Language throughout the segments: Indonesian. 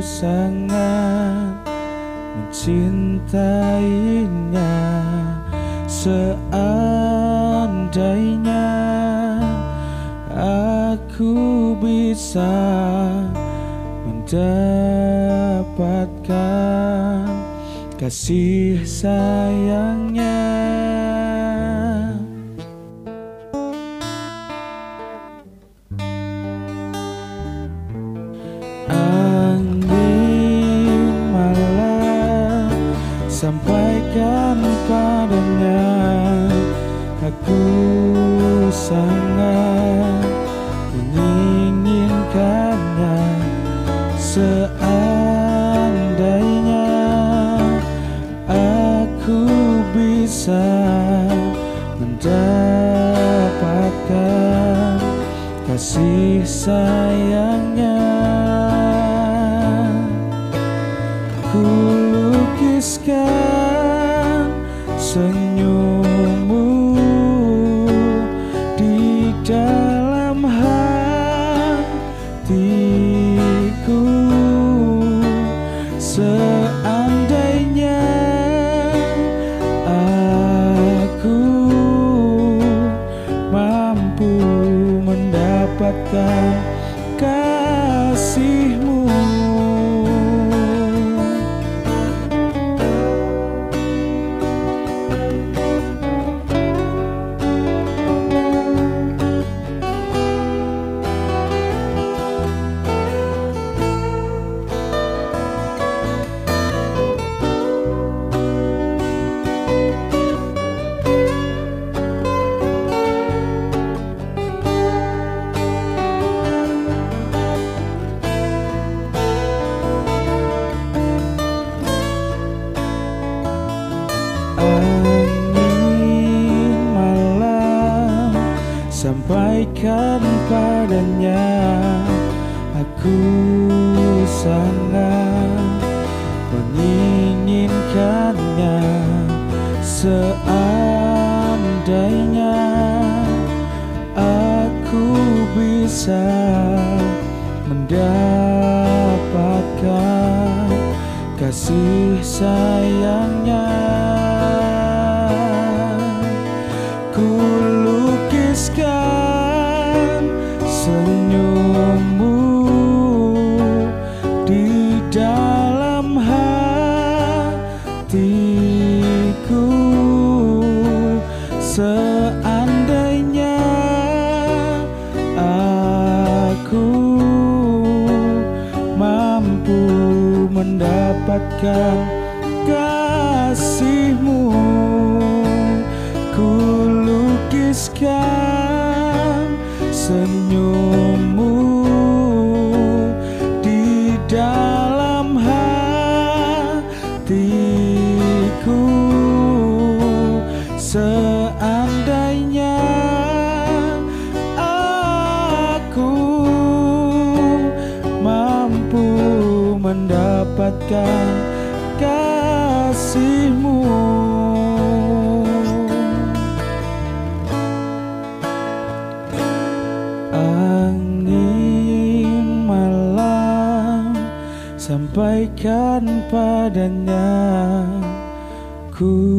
sangat mencintainya. Seandainya aku bisa mendapatkan kasih sayangnya. Angin malam sampaikan padanya, aku sangat menginginkannya. Seandainya aku bisa mendapatkan kasih sayangnya, ku lukiskan senyummu di dalam hatiku. Seandainya aku mampu mendapatkan kasihmu. Angin malam sampaikan padanya, aku sangat menginginkannya. Seandainya aku bisa mendapatkan kasih sayangnya, ku lukiskan senyummu di dalam hatiku. Seandainya aku mampu mendapatkan kasihmu, ku lukiskan senyummu di dalam hatiku. Seandainya aku mampu mendapatkan kasihmu. Angin malam sampaikan padanya, ku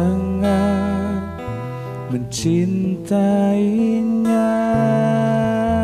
sangat mencintainya.